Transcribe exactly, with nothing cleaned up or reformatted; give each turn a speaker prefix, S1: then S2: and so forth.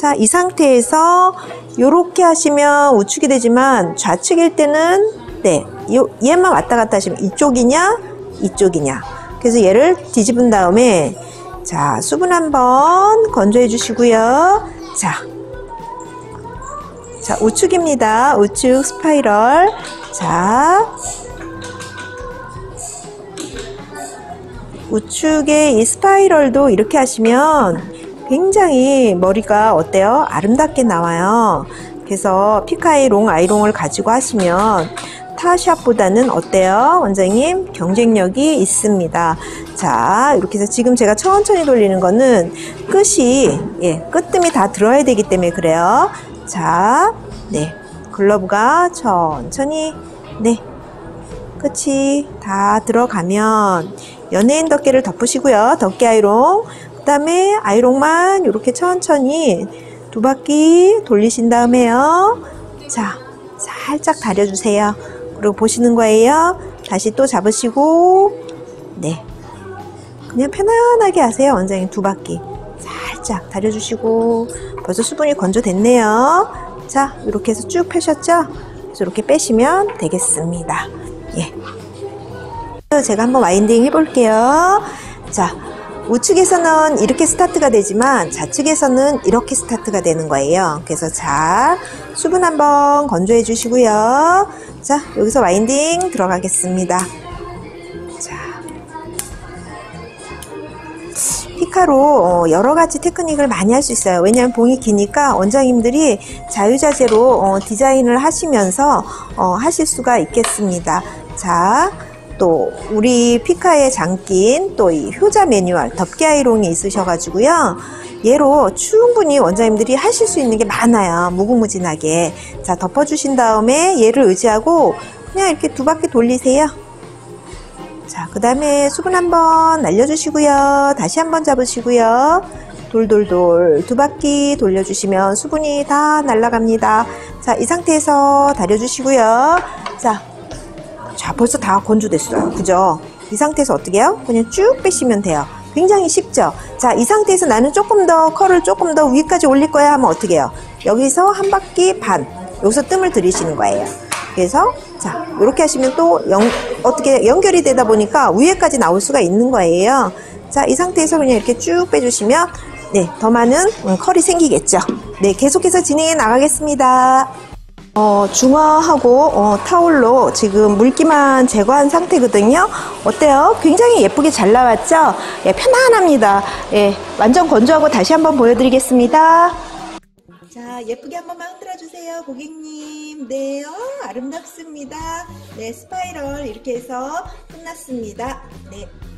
S1: 자, 이 상태에서 요렇게 하시면 우측이 되지만 좌측일 때는 네, 요, 얘만 왔다 갔다 하시면 이쪽이냐 이쪽이냐. 그래서 얘를 뒤집은 다음에 자, 수분 한번 건조해 주시고요. 자, 자, 우측입니다. 우측 스파이럴. 자, 우측의 이 스파이럴도 이렇게 하시면 굉장히 머리가 어때요? 아름답게 나와요. 그래서 피카이롱 아이롱을 가지고 하시면 타샵보다는 어때요? 원장님 경쟁력이 있습니다. 자, 이렇게 해서 지금 제가 천천히 돌리는 거는 끝이 예, 끝뜸이 다 들어야 되기 때문에 그래요. 자, 네, 글러브가 천천히 네, 끝이 다 들어가면 연예인 덮개를 덮으시고요. 덮개 아이롱, 그 다음에 아이롱만 이렇게 천천히 두 바퀴 돌리신 다음에요. 자, 살짝 다려주세요. 그리고 보시는 거예요. 다시 또 잡으시고 네, 그냥 편안하게 하세요. 원장님 두 바퀴 살짝 다려주시고 벌써 수분이 건조됐네요. 자, 이렇게 해서 쭉 펴셨죠? 그래서 이렇게 빼시면 되겠습니다. 예. 제가 한번 와인딩 해볼게요. 자, 우측에서는 이렇게 스타트가 되지만 좌측에서는 이렇게 스타트가 되는 거예요. 그래서 자, 수분 한번 건조해 주시고요. 자, 여기서 와인딩 들어가겠습니다. 자, 피카로 여러 가지 테크닉을 많이 할 수 있어요. 왜냐하면 봉이 기니까 원장님들이 자유자재로 디자인을 하시면서 하실 수가 있겠습니다. 자, 또 우리 피카의 장긴 또 이 효자 매뉴얼 덮개 아이롱이 있으셔가지고요. 얘로 충분히 원장님들이 하실 수 있는 게 많아요. 무궁무진하게. 자, 덮어주신 다음에 얘를 의지하고 그냥 이렇게 두 바퀴 돌리세요. 자, 그 다음에 수분 한번 날려주시고요. 다시 한번 잡으시고요. 돌돌돌 두 바퀴 돌려주시면 수분이 다 날아갑니다. 자, 이 상태에서 다려주시고요. 자, 자, 벌써 다 건조됐어요. 그죠? 이 상태에서 어떻게 해요? 그냥 쭉 빼시면 돼요. 굉장히 쉽죠? 자, 이 상태에서 나는 조금 더 컬을 조금 더 위까지 올릴 거야 하면 어떻게 해요? 여기서 한 바퀴 반, 여기서 뜸을 들이시는 거예요. 그래서 자, 이렇게 하시면 또 연, 어떻게 연결이 되다 보니까 위에까지 나올 수가 있는 거예요. 자, 이 상태에서 그냥 이렇게 쭉 빼주시면 네, 더 많은 컬이 생기겠죠? 네, 계속해서 진행해 나가겠습니다. 어, 중화하고 어, 타올로 지금 물기만 제거한 상태거든요. 어때요? 굉장히 예쁘게 잘 나왔죠? 예, 편안합니다. 예, 완전 건조하고 다시 한번 보여드리겠습니다. 자, 예쁘게 한 번만 흔들어 주세요, 고객님. 네, 어, 아름답습니다. 네, 스파이럴 이렇게 해서 끝났습니다. 네.